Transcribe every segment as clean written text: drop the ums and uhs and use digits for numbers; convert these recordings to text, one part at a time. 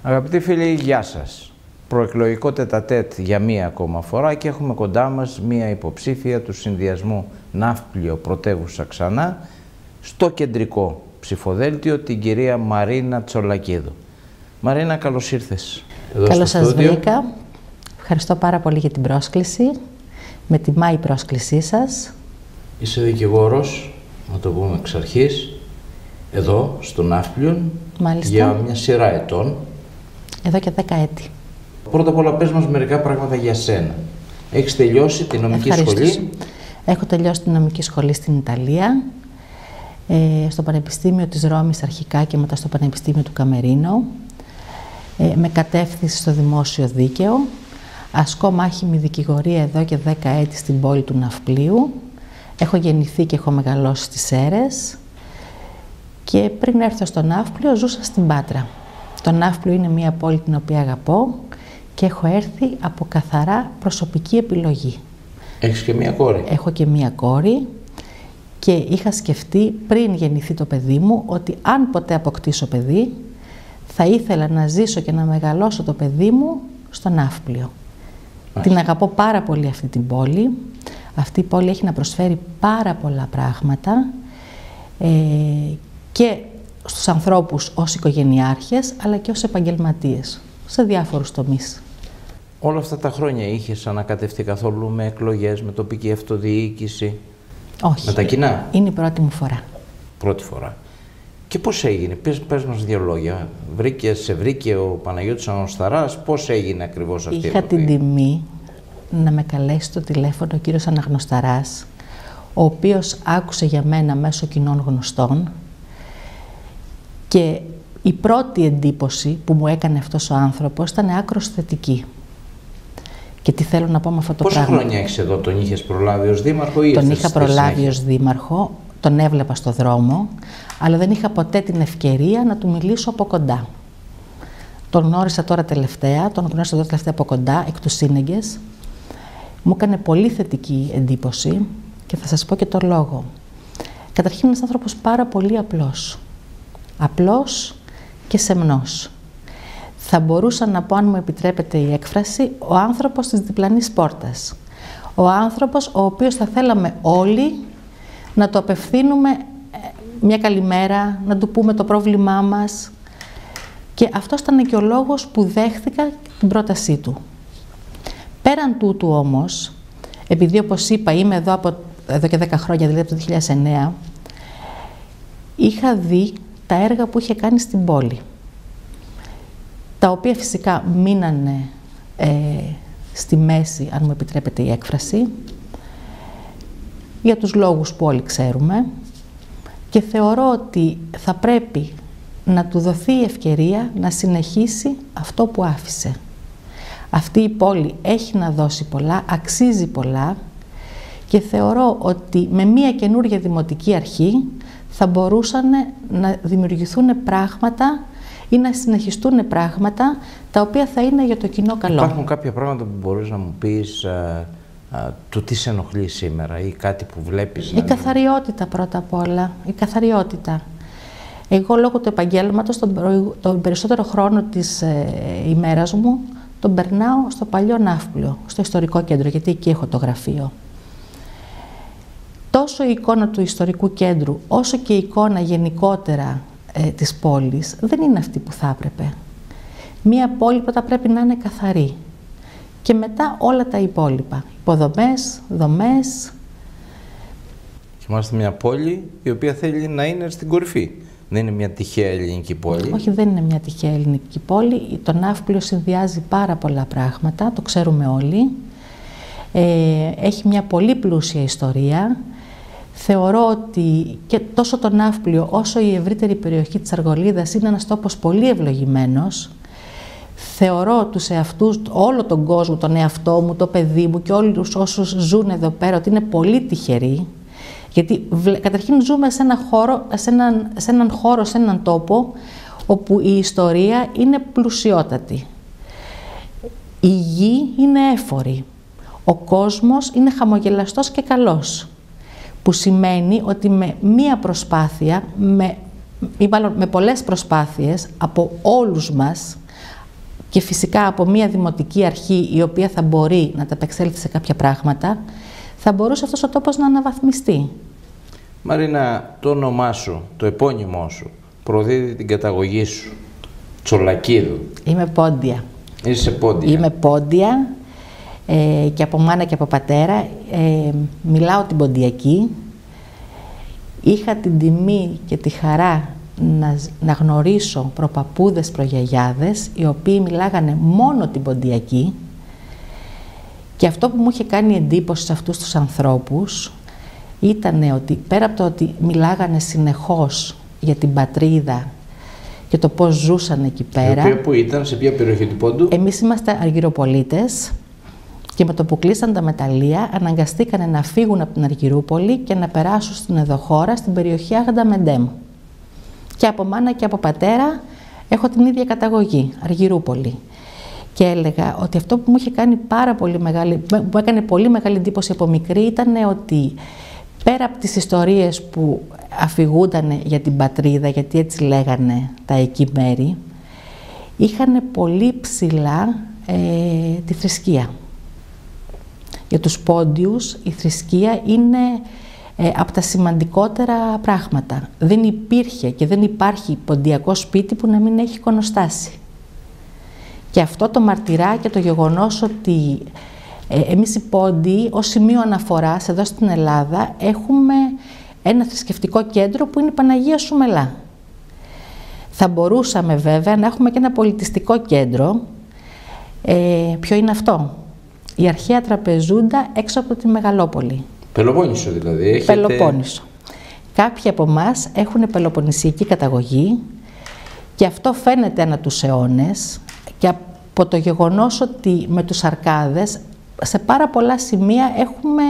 Αγαπητοί φίλοι, γεια σας. Προεκλογικό τετατέτ για μία ακόμα φορά και έχουμε κοντά μας μία υποψήφια του συνδυασμού Ναύπλιο Πρωτεύουσα Ξανά στο κεντρικό ψηφοδέλτιο, την κυρία Μαρίνα Τσολακίδου. Μαρίνα, καλώς ήρθες εδώ στο καλώς σας στούντιο. βρήκα. Ευχαριστώ πάρα πολύ για την πρόσκληση. Με τιμά η πρόσκλησή σας. Είσαι δικηγόρος, να το πούμε εξ αρχής, εδώ στο Ναύπλιον, Μάλιστα. για μια σειρά ετών. Εδώ και 10 έτη. Πρώτα απ' όλα πες μας μερικά πράγματα για σένα. Έχεις τελειώσει τη νομική σχολή. Έχω τελειώσει τη νομική σχολή στην Ιταλία, στο Πανεπιστήμιο της Ρώμης αρχικά και μετά στο Πανεπιστήμιο του Καμερίνο, με κατεύθυνση στο δημόσιο δίκαιο. Ασκώ μάχημη δικηγορία εδώ και 10 έτη στην πόλη του Ναυπλίου. Έχω γεννηθεί και έχω μεγαλώσει στις Σέρρες και πριν έρθω στο Ναύπλιο ζούσα στην Πάτρα. Το Ναύπλιο είναι μια πόλη την οποία αγαπώ και έχω έρθει από καθαρά προσωπική επιλογή. Έχεις και μία κόρη. Έχω και μία κόρη και είχα σκεφτεί πριν γεννηθεί το παιδί μου ότι αν ποτέ αποκτήσω παιδί θα ήθελα να ζήσω και να μεγαλώσω το παιδί μου στο Ναύπλιο. Την αγαπώ πάρα πολύ αυτή την πόλη. Αυτή η πόλη έχει να προσφέρει πάρα πολλά πράγματα και στους ανθρώπους ως οικογενειάρχες αλλά και ως επαγγελματίες σε διάφορους τομείς. Όλα αυτά τα χρόνια είχες ανακατευτεί καθόλου με εκλογές, με τοπική αυτοδιοίκηση? Όχι. Με τα κοινά? Είναι η πρώτη μου φορά. Πρώτη φορά. Και πώς έγινε? Πες μας δύο λόγια. Σε βρήκε ο Παναγιώτης Αναγνωσταράς, πώς έγινε ακριβώς αυτή η Είχα επαφή? την τιμή να με καλέσει στο τηλέφωνο ο κύριος Αναγνωσταράς, ο οποίος άκουσε για μένα μέσω κοινών γνωστών και η πρώτη εντύπωση που μου έκανε αυτός ο άνθρωπος ήταν άκρως θετική. Και τι θέλω να πω με αυτό το πράγμα. Πόσα χρόνια έχεις εδώ, τον είχες προλάβει ως δήμαρχο ή Τον είχα προλάβει ως δήμαρχο, τον έβλεπα στο δρόμο, αλλά δεν είχα ποτέ την ευκαιρία να του μιλήσω από κοντά. Τον γνώρισα τώρα τελευταία από κοντά, εκ του σύνεγγες. Μου έκανε πολύ θετική εντύπωση και θα σας πω και τον λόγο. Καταρχήν είναι ένας άνθρωπος πάρα πολύ απλός. Απλός και σεμνός. Θα μπορούσα να πω, αν μου επιτρέπετε η έκφραση, ο άνθρωπος της διπλανής πόρτας. Ο άνθρωπος ο οποίος θα θέλαμε όλοι να το απευθύνουμε μια καλημέρα, να του πούμε το πρόβλημά μας. Και αυτός ήταν και ο λόγος που δέχτηκα την πρότασή του. Πέραν τούτου όμως, επειδή όπως είπα είμαι εδώ και 10 χρόνια, δηλαδή από το 2009, είχα δει τα έργα που είχε κάνει στην πόλη, τα οποία φυσικά μείνανε στη μέση, αν μου επιτρέπετε η έκφραση, για τους λόγους που όλοι ξέρουμε, και θεωρώ ότι θα πρέπει να του δοθεί η ευκαιρία να συνεχίσει αυτό που άφησε. Αυτή η πόλη έχει να δώσει πολλά, αξίζει πολλά και θεωρώ ότι με μία καινούργια δημοτική αρχή θα μπορούσαν να δημιουργηθούν πράγματα ή να συνεχιστούν πράγματα τα οποία θα είναι για το κοινό καλό. Υπάρχουν κάποια πράγματα που μπορείς να μου πεις του τι σε ενοχλεί σήμερα ή κάτι που βλέπεις? Η καθαριότητα πρώτα απ' όλα, η καθαριότητα. Εγώ λόγω του επαγγέλματος τον περισσότερο χρόνο της ημέρας μου τον περνάω στο παλιό Ναύπλιο, στο ιστορικό κέντρο, γιατί εκεί έχω το γραφείο. Τόσο η εικόνα του ιστορικού κέντρου, όσο και η εικόνα γενικότερα της πόλης, δεν είναι αυτή που θα έπρεπε. Μία πόλη πρώτα πρέπει να είναι καθαρή και μετά όλα τα υπόλοιπα, υποδομές, δομές. Είμαστε μια πόλη η οποία θέλει να είναι στην κορυφή. Δεν είναι μια τυχαία ελληνική πόλη. Όχι, δεν είναι μια τυχαία ελληνική πόλη. Το Ναύπλιο συνδυάζει πάρα πολλά πράγματα, το ξέρουμε όλοι. Έχει μια πολύ πλούσια ιστορία. Θεωρώ ότι και τόσο το Ναύπλιο όσο η ευρύτερη περιοχή της Αργολίδας είναι ένας τόπος πολύ ευλογημένος. Θεωρώ τους εαυτούς, όλο τον κόσμο, τον εαυτό μου, το παιδί μου και όλους όσους ζουν εδώ πέρα ότι είναι πολύ τυχεροί. Γιατί καταρχήν ζούμε σε έναν τόπο όπου η ιστορία είναι πλουσιότατη. Η γη είναι έφορη. Ο κόσμος είναι χαμογελαστός και καλός. Που σημαίνει ότι με μία προσπάθεια, με πολλές προσπάθειες από όλους μας, και φυσικά από μια δημοτική αρχή η οποία θα μπορεί να ταπεξέλθει σε κάποια πράγματα, θα μπορούσε αυτός ο τόπος να αναβαθμιστεί. Μαρίνα, το όνομά σου, το επώνυμό σου, προδίδει την καταγωγή σου. Τσολακίδου. Είμαι Πόντια. Είσαι Πόντια. Είμαι Πόντια και από μάνα και από πατέρα. Μιλάω την ποντιακή. Είχα την τιμή και τη χαρά να γνωρίσω προπαππούδες, προγιαγιάδες, οι οποίοι μιλάγανε μόνο την ποντιακή. Και αυτό που μου είχε κάνει εντύπωση σε αυτούς τους ανθρώπους ήταν ότι πέρα από το ότι μιλάγανε συνεχώς για την πατρίδα και το πώς ζούσαν εκεί πέρα. Η οποία που ήταν, σε ποια περιοχή του Πόντου? Εμείς είμαστε Αργυροπολίτες και με το που κλείσαν τα μεταλλεία αναγκαστήκανε να φύγουν από την Αργυρούπολη και να περάσουν στην Εδωχώρα, στην περιοχή Άγαντα Μεντέμ. Και από μάνα και από πατέρα έχω την ίδια καταγωγή, Αργυρούπολη. Και έλεγα ότι αυτό που μου είχε κάνει μου έκανε πολύ μεγάλη εντύπωση από μικρή ήταν ότι πέρα από τις ιστορίες που αφηγούνταν για την πατρίδα, γιατί έτσι λέγανε τα εκεί μέρη, είχαν πολύ ψηλά τη θρησκεία. Για τους Πόντιους η θρησκεία είναι από τα σημαντικότερα πράγματα. Δεν υπήρχε και δεν υπάρχει ποντιακό σπίτι που να μην έχει εικονοστάση. Και αυτό το μαρτυρά και το γεγονός ότι εμείς οι Πόντιοι ως σημείο αναφοράς εδώ στην Ελλάδα έχουμε ένα θρησκευτικό κέντρο που είναι η Παναγία Σουμελά. Θα μπορούσαμε βέβαια να έχουμε και ένα πολιτιστικό κέντρο. Ποιο είναι αυτό? Η αρχαία τραπεζούντα έξω από τη Μεγαλόπολη. Πελοπόννησο δηλαδή. Έχετε... Πελοπόννησο. Κάποιοι από εμάς έχουν πελοποννησιακή καταγωγή και αυτό φαίνεται ανά τους αιώνες και από το γεγονός ότι με τους Αρκάδες σε πάρα πολλά σημεία έχουμε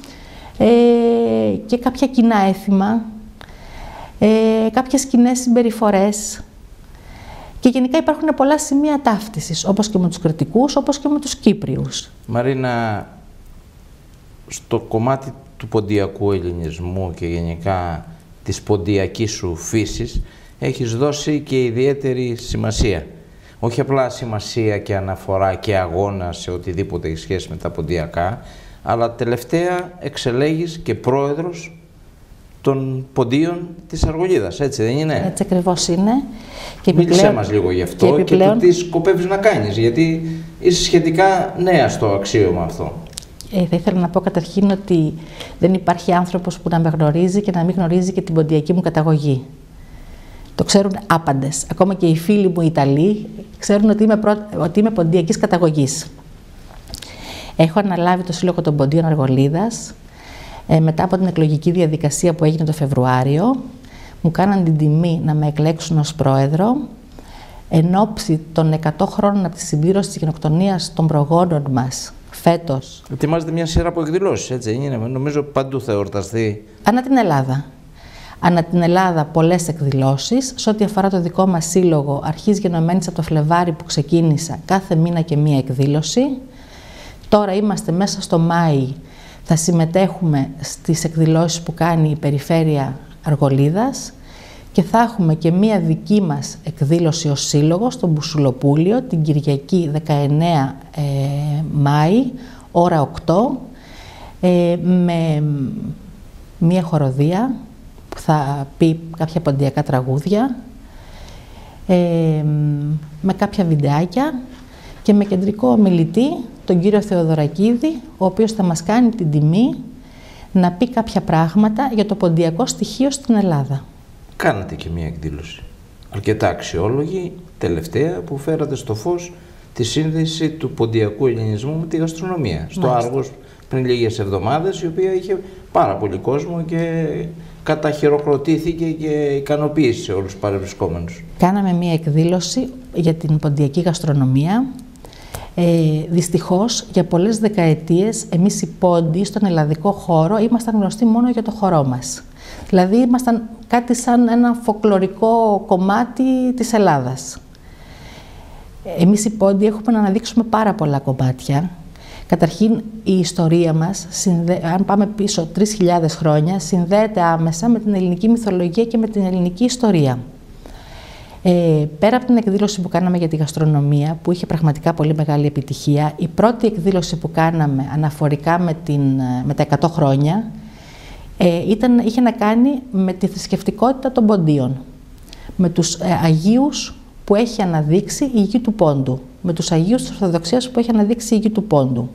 και κάποια κοινά έθιμα, κάποιες κοινές συμπεριφορές και γενικά υπάρχουν πολλά σημεία ταύτισης, όπως και με τους Κρητικούς, όπως και με τους Κύπριους. Μαρίνα, στο κομμάτι του ποντιακού ελληνισμού και γενικά της ποντιακής σου φύσης έχεις δώσει και ιδιαίτερη σημασία. Όχι απλά σημασία και αναφορά και αγώνα σε οτιδήποτε έχει σχέση με τα ποντιακά, αλλά τελευταία εξελέγεις και πρόεδρος των Ποντίων της Αργολίδας, έτσι δεν είναι? Έτσι ακριβώς είναι. Και μίλησέ μας λίγο γι' αυτό και το τι σκοπεύεις να κάνεις, γιατί είσαι σχετικά νέα στο αξίωμα αυτό. Θα ήθελα να πω καταρχήν ότι δεν υπάρχει άνθρωπος που να με γνωρίζει και να μην γνωρίζει και την ποντιακή μου καταγωγή. Το ξέρουν άπαντες. Ακόμα και οι φίλοι μου οι Ιταλοί ξέρουν ότι είμαι ποντιακής καταγωγής. Έχω αναλάβει το Σύλλογο των Ποντίων Αργολίδας. Μετά από την εκλογική διαδικασία που έγινε το Φεβρουάριο, μου κάναν την τιμή να με εκλέξουν ως πρόεδρο εν ώψη των 100 χρόνων από τη συμπλήρωση της γενοκτονίας των προγόνων μας φέτος. Ετοιμάζεται μια σειρά από εκδηλώσεις, έτσι είναι? Νομίζω παντού θα εορταστεί. Ανά την Ελλάδα. Ανά την Ελλάδα πολλές εκδηλώσεις. Σε ό,τι αφορά το δικό μας σύλλογο, αρχής γενομένης από το Φλεβάρι που ξεκίνησα, κάθε μήνα και μία εκδήλωση. Τώρα είμαστε μέσα στο Μάη, θα συμμετέχουμε στις εκδηλώσεις που κάνει η Περιφέρεια Αργολίδας και θα έχουμε και μία δική μας εκδήλωση ως σύλλογο στο Μπουσουλοπούλιο την Κυριακή 19 Μάη, ώρα 8, με μία χοροδία που θα πει κάποια ποντιακά τραγούδια, με κάποια βιντεάκια και με κεντρικό ομιλητή τον κύριο Θεοδωρακίδη, ο οποίος θα μας κάνει την τιμή να πει κάποια πράγματα για το ποντιακό στοιχείο στην Ελλάδα. Κάνατε και μία εκδήλωση, αρκετά αξιόλογη, τελευταία, που φέρατε στο φως τη σύνδεση του ποντιακού ελληνισμού με τη γαστρονομία. Στο Άργος πριν λίγες εβδομάδες, η οποία είχε πάρα πολύ κόσμο και καταχειροκροτήθηκε και ικανοποίησε όλους τους παρευρισκόμενους. Κάναμε μία εκδήλωση για την ποντιακή γαστρονομία. Δυστυχώς, για πολλές δεκαετίες, εμείς οι Πόντιοι στον ελλαδικό χώρο ήμασταν γνωστοί μόνο για το χορό μας. Δηλαδή, ήμασταν κάτι σαν ένα φοκλορικό κομμάτι της Ελλάδας. Εμείς οι Πόντιοι έχουμε να αναδείξουμε πάρα πολλά κομμάτια. Καταρχήν, η ιστορία μας, αν πάμε πίσω 3.000 χρόνια, συνδέεται άμεσα με την ελληνική μυθολογία και με την ελληνική ιστορία. Πέρα από την εκδήλωση που κάναμε για τη γαστρονομία, που είχε πραγματικά πολύ μεγάλη επιτυχία, η πρώτη εκδήλωση που κάναμε αναφορικά με τα 100 χρόνια είχε να κάνει με τη θρησκευτικότητα των Ποντίων, με τους Αγίους που έχει αναδείξει η Γη του Πόντου, με τους Αγίους της Ορθοδοξίας που έχει αναδείξει η Γη του Πόντου.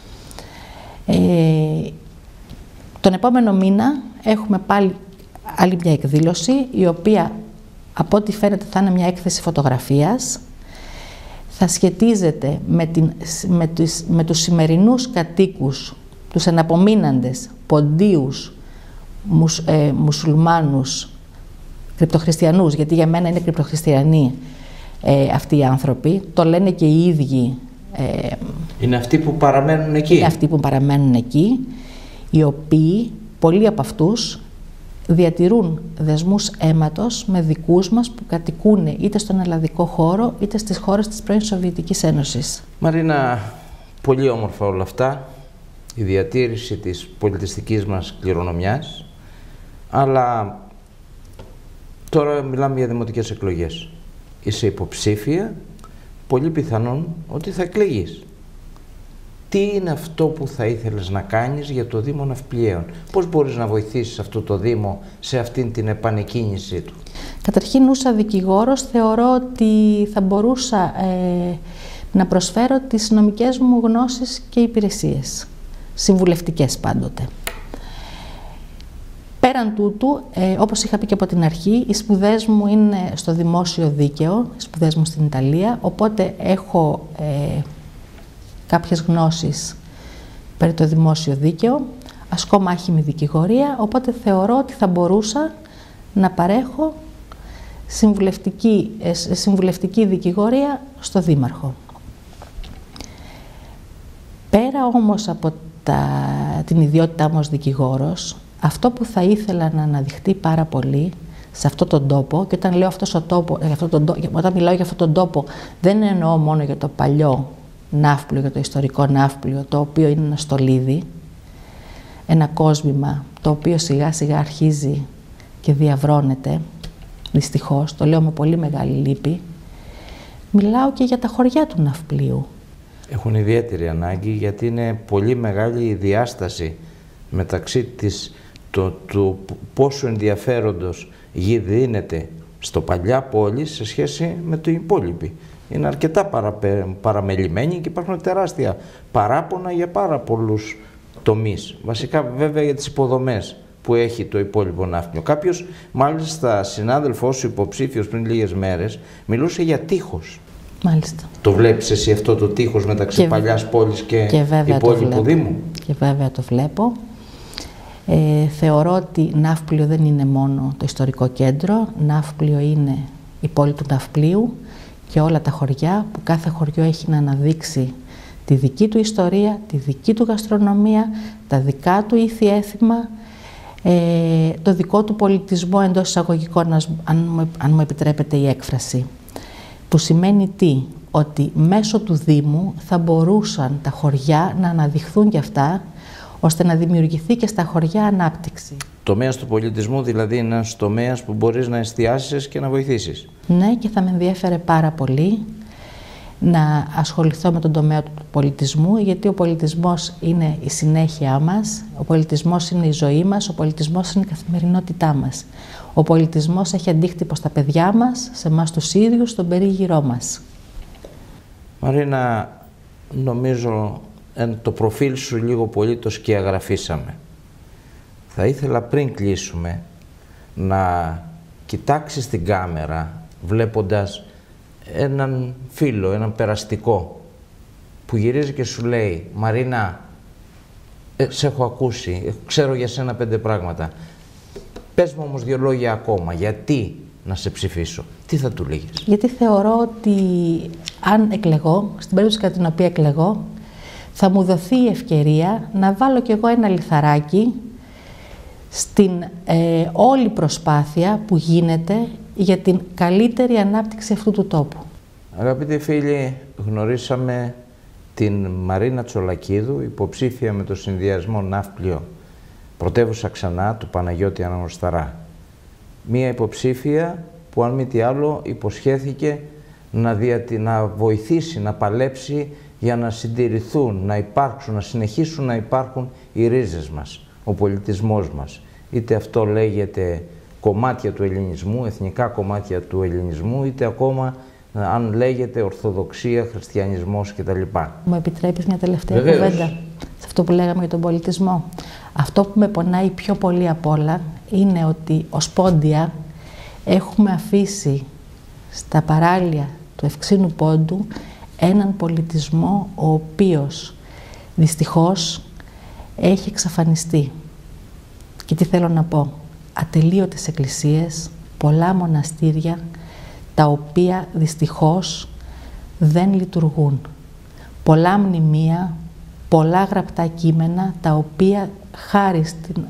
Τον επόμενο μήνα έχουμε πάλι άλλη μια εκδήλωση, η οποία από ό,τι φαίνεται θα είναι μια έκθεση φωτογραφίας. Θα σχετίζεται με τους σημερινούς κατοίκους, τους εναπομείναντες Ποντίους, μουσουλμάνους, κρυπτοχριστιανούς, γιατί για μένα είναι κρυπτοχριστιανοί αυτοί οι άνθρωποι, το λένε και οι ίδιοι. Είναι αυτοί που παραμένουν εκεί. Είναι αυτοί που παραμένουν εκεί, οι οποίοι, πολλοί από αυτούς, διατηρούν δεσμούς αίματος με δικούς μας που κατοικούν είτε στον ελλαδικό χώρο, είτε στις χώρες της πρώην Σοβιετικής Ένωσης. Μαρίνα, πολύ όμορφα όλα αυτά, η διατήρηση της πολιτιστικής μας κληρονομιάς, αλλά τώρα μιλάμε για δημοτικές εκλογές. Είσαι υποψήφια, πολύ πιθανόν ότι θα εκλεγείς. Τι είναι αυτό που θα ήθελες να κάνεις για το Δήμο Ναυπλιαίων? Πώς μπορείς να βοηθήσεις αυτό το Δήμο σε αυτήν την επανεκκίνησή του? Καταρχήν, ούσα δικηγόρος, θεωρώ ότι θα μπορούσα να προσφέρω τις νομικές μου γνώσεις και υπηρεσίες, συμβουλευτικές πάντοτε. Πέραν τούτου, όπως είχα πει και από την αρχή, οι σπουδές μου είναι στο δημόσιο δίκαιο, οι σπουδές μου στην Ιταλία, οπότε έχω κάποιες γνώσεις περί το δημόσιο δίκαιο, ασκώ μάχημη δικηγορία, οπότε θεωρώ ότι θα μπορούσα να παρέχω συμβουλευτική δικηγορία στο Δήμαρχο. Πέρα όμως από την ιδιότητά μου ως δικηγόρος, αυτό που θα ήθελα να αναδειχτεί πάρα πολύ σε αυτόν τον τόπο, και όταν λέω όταν μιλάω για αυτόν τον τόπο, δεν εννοώ μόνο για το παλιό Ναύπλιο, για το ιστορικό Ναύπλιο, το οποίο είναι ένα στολίδι, ένα κόσμημα το οποίο σιγά σιγά αρχίζει και διαβρώνεται, δυστυχώς, το λέω με πολύ μεγάλη λύπη. Μιλάω και για τα χωριά του Ναυπλίου. Έχουν ιδιαίτερη ανάγκη, γιατί είναι πολύ μεγάλη η διάσταση μεταξύ του πόσο ενδιαφέροντος γη δίνεται στο παλιά πόλη σε σχέση με το υπόλοιπη. Είναι αρκετά παραμελημένοι και υπάρχουν τεράστια παράπονα για πάρα πολλούς τομείς. Βασικά βέβαια για τις υποδομές που έχει το υπόλοιπο Ναύπλιο. Κάποιος, μάλιστα συνάδελφός σου υποψήφιος πριν λίγες μέρες, μιλούσε για τείχος. Μάλιστα. Το βλέπεις εσύ αυτό το τείχος μεταξύ παλιάς πόλης και υπόλοιπου Δήμου? Και βέβαια το βλέπω. Θεωρώ ότι Ναύπλιο δεν είναι μόνο το ιστορικό κέντρο, Ναύπλιο είναι η πόλη του Ναυπλίου και όλα τα χωριά, που κάθε χωριό έχει να αναδείξει τη δική του ιστορία, τη δική του γαστρονομία, τα δικά του ήθη έθιμα, το δικό του πολιτισμό εντός εισαγωγικών, αν μου επιτρέπετε η έκφραση. Που σημαίνει τι? Ότι μέσω του Δήμου θα μπορούσαν τα χωριά να αναδειχθούν κι αυτά, ώστε να δημιουργηθεί και στα χωριά ανάπτυξη. Τομέας του πολιτισμού, δηλαδή είναι ένας τομέας που μπορείς να εστιάσεις και να βοηθήσεις. Ναι, και θα με ενδιέφερε πάρα πολύ να ασχοληθώ με τον τομέα του πολιτισμού, γιατί ο πολιτισμός είναι η συνέχεια μας, ο πολιτισμός είναι η ζωή μας, ο πολιτισμός είναι η καθημερινότητά μας. Ο πολιτισμός έχει αντίκτυπο στα παιδιά μας, σε εμάς τους ίδιους, στον περίγυρό μας. Μαρίνα, νομίζω το προφίλ σου λίγο πολύ το σκιαγραφίσαμε. Θα ήθελα πριν κλείσουμε να κοιτάξεις την κάμερα βλέποντας έναν φίλο, έναν περαστικό που γυρίζει και σου λέει «Μαρίνα, σε έχω ακούσει, ξέρω για σένα 5 πράγματα. Πες μου όμως 2 λόγια ακόμα, γιατί να σε ψηφίσω». Τι θα του λέγεις? Γιατί θεωρώ ότι αν εκλεγώ, στην περίπτωση κατά την οποία εκλεγώ, θα μου δοθεί η ευκαιρία να βάλω κι εγώ ένα λιθαράκι στην όλη προσπάθεια που γίνεται για την καλύτερη ανάπτυξη αυτού του τόπου. Αγαπητοί φίλοι, γνωρίσαμε την Μαρίνα Τσολακίδου, υποψήφια με το συνδυασμό Ναύπλιο, πρωτεύουσα ξανά του Παναγιώτη Αναγνωσταρά. Μία υποψήφια που αν μη τι άλλο υποσχέθηκε να βοηθήσει, να παλέψει για να συντηρηθούν, να υπάρξουν, να συνεχίσουν να υπάρχουν οι ρίζες μας, ο πολιτισμός μας. Είτε αυτό λέγεται κομμάτια του ελληνισμού, εθνικά κομμάτια του ελληνισμού, είτε ακόμα αν λέγεται Ορθοδοξία, Χριστιανισμός κτλ. Μου επιτρέπεις μια τελευταία κουβέντα σε αυτό που λέγαμε για τον πολιτισμό? Αυτό που με πονάει πιο πολύ απ' όλα είναι ότι ως Πόντια έχουμε αφήσει στα παράλια του Ευξήνου Πόντου έναν πολιτισμό ο οποίος δυστυχώς έχει εξαφανιστεί. Και τι θέλω να πω? Ατελείωτες εκκλησίες, πολλά μοναστήρια, τα οποία δυστυχώς δεν λειτουργούν. Πολλά μνημεία, πολλά γραπτά κείμενα, τα οποία χάρη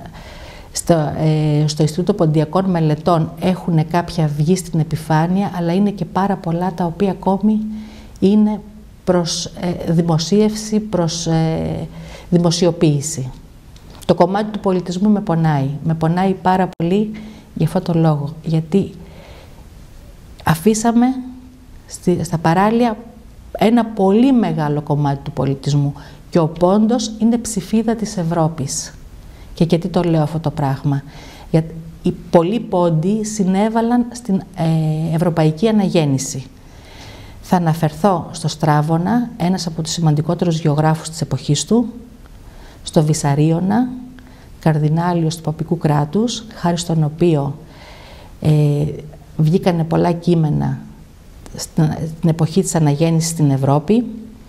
στο Ινστιτούτο Ποντιακών Μελετών έχουν κάποια βγει στην επιφάνεια, αλλά είναι και πάρα πολλά τα οποία ακόμη είναι προς δημοσίευση, προς δημοσιοποίηση. Το κομμάτι του πολιτισμού με πονάει. Με πονάει πάρα πολύ για αυτό το λόγο. Γιατί αφήσαμε στα παράλια ένα πολύ μεγάλο κομμάτι του πολιτισμού και ο Πόντος είναι ψηφίδα της Ευρώπης. Και γιατί το λέω αυτό το πράγμα? Γιατί οι πολλοί Πόντιοι συνέβαλαν στην ευρωπαϊκή αναγέννηση. Θα αναφερθώ στο Στράβωνα, ένας από τους σημαντικότερους γεωγράφους της εποχής του, στο Βυσαρίωνα, καρδινάλιος του παπικού κράτους, χάρη στον οποίο βγήκανε πολλά κείμενα στην εποχή της αναγέννησης στην Ευρώπη,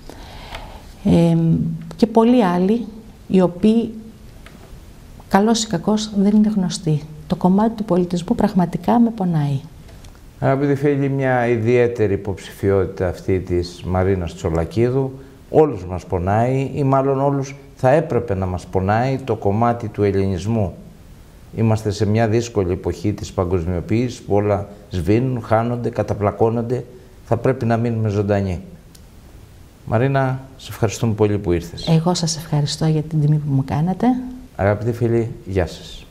και πολλοί άλλοι, οι οποίοι καλώς ή κακώς δεν είναι γνωστοί. Το κομμάτι του πολιτισμού πραγματικά με πονάει. Αγαπητοί φίλοι, μια ιδιαίτερη υποψηφιότητα αυτή της Μαρίνας Τσολακίδου. Όλους μας πονάει, ή μάλλον όλους θα έπρεπε να μας πονάει το κομμάτι του ελληνισμού. Είμαστε σε μια δύσκολη εποχή της παγκοσμιοποίησης που όλα σβήνουν, χάνονται, καταπλακώνονται. Θα πρέπει να μείνουμε ζωντανοί. Μαρίνα, σε ευχαριστούμε πολύ που ήρθες. Εγώ σας ευχαριστώ για την τιμή που μου κάνατε. Αγαπητοί φίλοι, γεια σας.